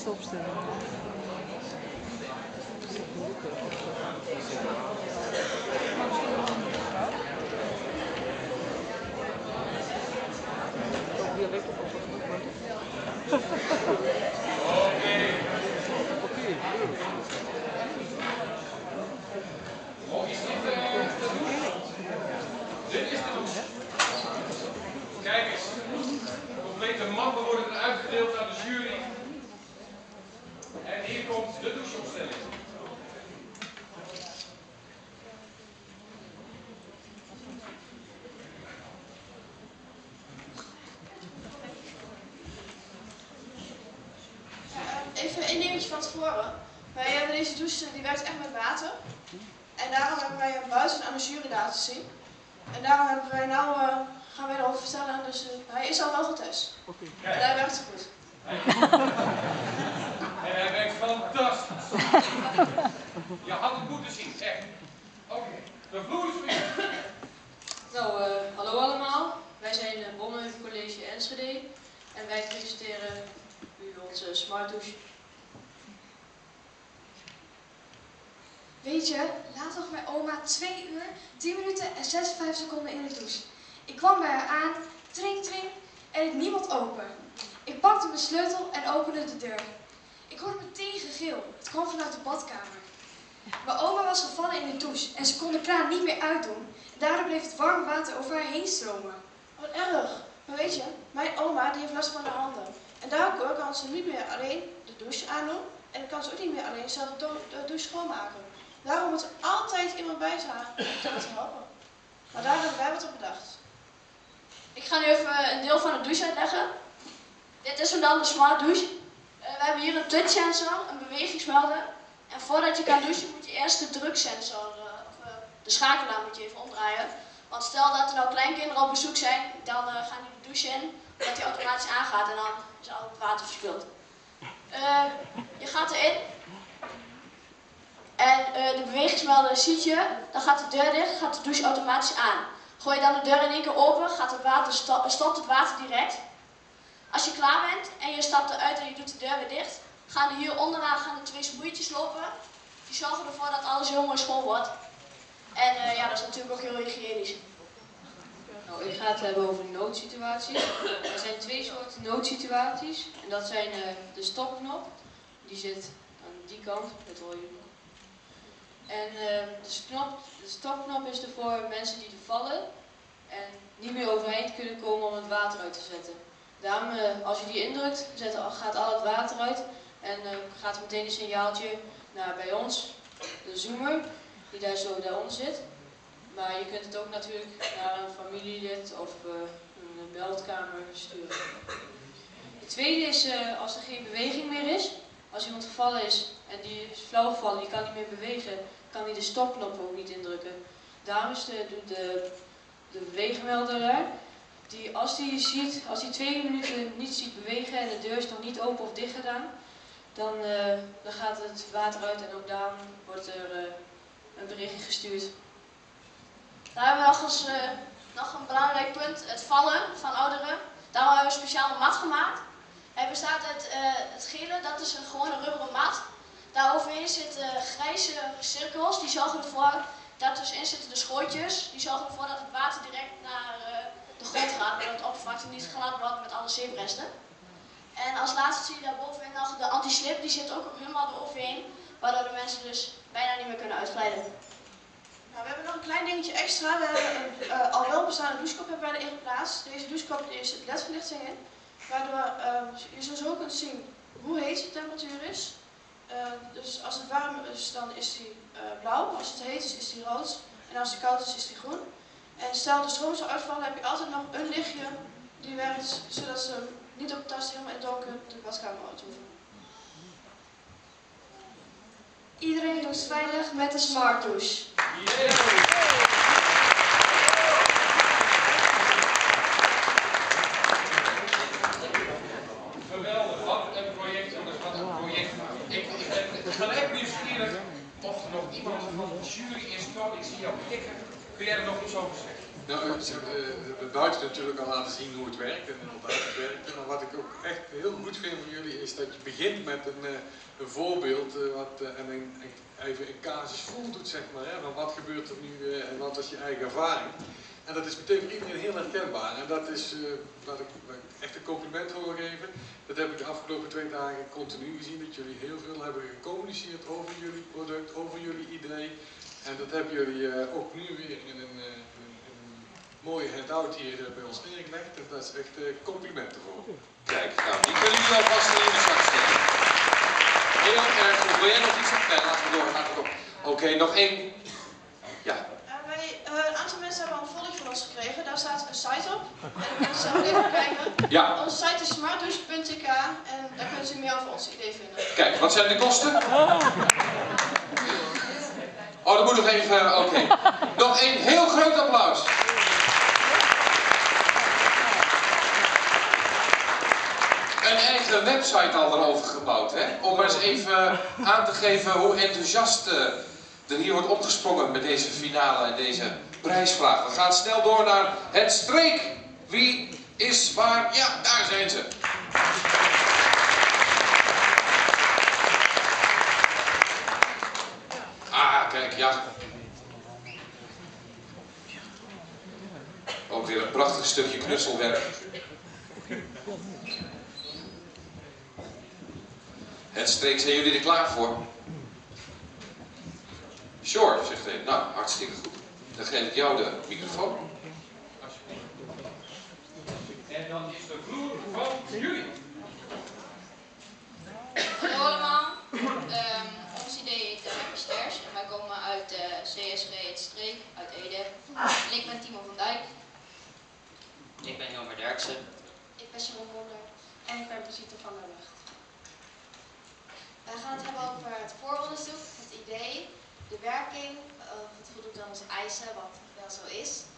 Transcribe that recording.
eerste opstelling. Dit is de douche. Kijk eens. Complete mappen worden er uitgedeeld aan de jury. En hier komt de doucheopstelling. Even één dingetje van tevoren. Wij hebben deze douche, die werkt echt met water. En daarom hebben wij hem buiten aan de jury laten zien. En daarom hebben wij gaan wij erover vertellen. Dus hij is al wel getest. En hij werkt goed. En hij werkt fantastisch. Je had het moeten zien, echt. Oké, de vloer is voor u. Nou, hallo allemaal. Wij zijn Bommenheuvel College Enschede. En wij presenteren u onze Smart Douche. Weet je, laat nog mijn oma 2 uur, 10 minuten en 56 seconden in de douche. Ik kwam bij haar aan, tring tring, en deed niemand open. Ik pakte mijn sleutel en opende de deur. Ik hoorde meteen gegil, het kwam vanuit de badkamer. Mijn oma was gevallen in de douche en ze kon de kraan niet meer uitdoen. En daardoor bleef het warme water over haar heen stromen. Wat erg. Maar weet je, mijn oma die heeft last van haar handen. En daardoor kan ze niet meer alleen de douche aandoen. En dan kan ze ook niet meer alleen zelf de douche schoonmaken. Daarom moet er altijd iemand bij zijn om te helpen. Maar daar hebben wij wat op bedacht. Ik ga nu even een deel van de douche uitleggen. Dit is dan de Smart Douche. We hebben hier een touchsensor, een bewegingsmelder. En voordat je kan douchen moet je eerst de druksensor, de schakelaar moet je even omdraaien. Want stel dat er nou kleinkinderen op bezoek zijn, dan gaan die de douche in, omdat die automatisch aangaat en dan is al het water verspild. Je gaat erin. En de bewegingsmelder ziet je, dan gaat de deur dicht, gaat de douche automatisch aan. Gooi je dan de deur in één keer open, gaat het water stopt het water direct. Als je klaar bent en je stapt eruit en je doet de deur weer dicht, gaan er hier onderaan de 2 sproeitjes lopen. Die zorgen ervoor dat alles heel mooi schoon wordt. En ja, dat is natuurlijk ook heel hygiënisch. Nou, ik ga het hebben over noodsituaties. Er zijn 2 soorten noodsituaties. En dat zijn de stopknop, die zit aan die kant, dat hoor je. En de stopknop is er voor mensen die er vallen en niet meer overeind kunnen komen om het water uit te zetten. Daarom, als je die indrukt, gaat al het water uit en gaat er meteen een signaaltje naar bij ons, de zoomer, die daar zo daaronder zit. Maar je kunt het ook natuurlijk naar een familielid of een meldkamer sturen. De tweede is als er geen beweging meer is. Als iemand gevallen is en die is flauw gevallen, die kan niet meer bewegen, kan hij de stopknop ook niet indrukken. Daarom is de beweegmelder daar. Als hij 2 minuten niet ziet bewegen en de deur is nog niet open of dicht gedaan, dan gaat het water uit en ook daarom wordt er een berichtje gestuurd. Dan hebben we nog een belangrijk punt, het vallen van ouderen. Daarom hebben we een speciale mat gemaakt. Hij bestaat uit het gele, dat is een gewone rubberen mat. Daaroverheen zitten grijze cirkels, die zorgen ervoor dat tussenin zitten de schootjes. Die zorgen ervoor dat het water direct naar de grond gaat, dat het oppervlakte niet glad wordt met alle zeepresten. En als laatste zie je daar bovenin nog de anti-slip, die zit ook helemaal eroverheen, waardoor de mensen dus bijna niet meer kunnen uitglijden. Nou, we hebben nog een klein dingetje extra. We hebben een al wel bestaande douchekop hebben wij erin geplaatst. Deze douchekop zit ledverlichting in, waardoor je zo kunt zien hoe heet de temperatuur is. Dus als het warm is, dan is die blauw. Als het heet is, is die rood. En als het koud is, is die groen. En stel de stroom zou uitvallen, heb je altijd nog een lichtje die werkt, zodat ze niet op het tast helemaal in het donker de badkamer uit hoeven. Iedereen doucht veilig met de Smart Douche. Geweldig, wat een project jongens, wat een project. Ik ben gelijk nieuwsgierig of er nog iemand van de jury is. Ik zie jou kikken. Kun jij er nog iets over zeggen? Nou, ze hebben buiten natuurlijk al laten zien hoe het werkt en inderdaad het werkt. Maar wat ik ook echt heel goed vind van jullie is dat je begint met een voorbeeld en even een casus voordoet, zeg maar. Hè, van wat gebeurt er nu en wat is je eigen ervaring. En dat is meteen voor iedereen heel herkenbaar. En dat is wat ik echt een compliment wil geven. Dat heb ik de afgelopen 2 dagen continu gezien. Dat jullie heel veel hebben gecommuniceerd over jullie product, over jullie idee. En dat hebben jullie ook nu weer in een mooie handout hier bij ons neergelegd. En dat is echt complimenten voor. Kijk, nou, die kunnen jullie alvast in de zak steken. Heel erg goed. Wil jij nog iets zeggen? Nee, laten we door. Oké, nog één. Ja. Een aantal mensen hebben al een volg van ons gekregen. Daar staat een site op. En dan kunnen ze zelf even kijken. Ja. Onze site is smartdouche.tk en daar kunnen ze meer over ons idee vinden. Kijk, wat zijn de kosten? Oh, dat moet nog even. Oké. Nog één heel groot applaus. Een eigen website al erover gebouwd, hè? Om eens even aan te geven hoe enthousiast er hier wordt opgesprongen met deze finale en deze prijsvraag. We gaan snel door naar het streek. Wie is waar? Ja, daar zijn ze. Ah, kijk, ja. Ook weer een prachtig stukje knutselwerk. Het streek, zijn jullie er klaar voor? Sure, zegt hij. Nou, hartstikke goed. Dan geef ik jou de microfoon. En dan is de vloer van jullie. Hallo allemaal. Ons idee heet Happy Stairs en wij komen uit de CSG Het Streek, uit Ede. En ik ben Timo van Dijk. Ik ben Jelmer Derksen. Ik ben Sharon Wonder. En ik ben Brigitte van der Lucht. Wij gaan het hebben over het vooronderzoek, het idee, de werking, of het voldoet aan onze eisen, wat wel zo is.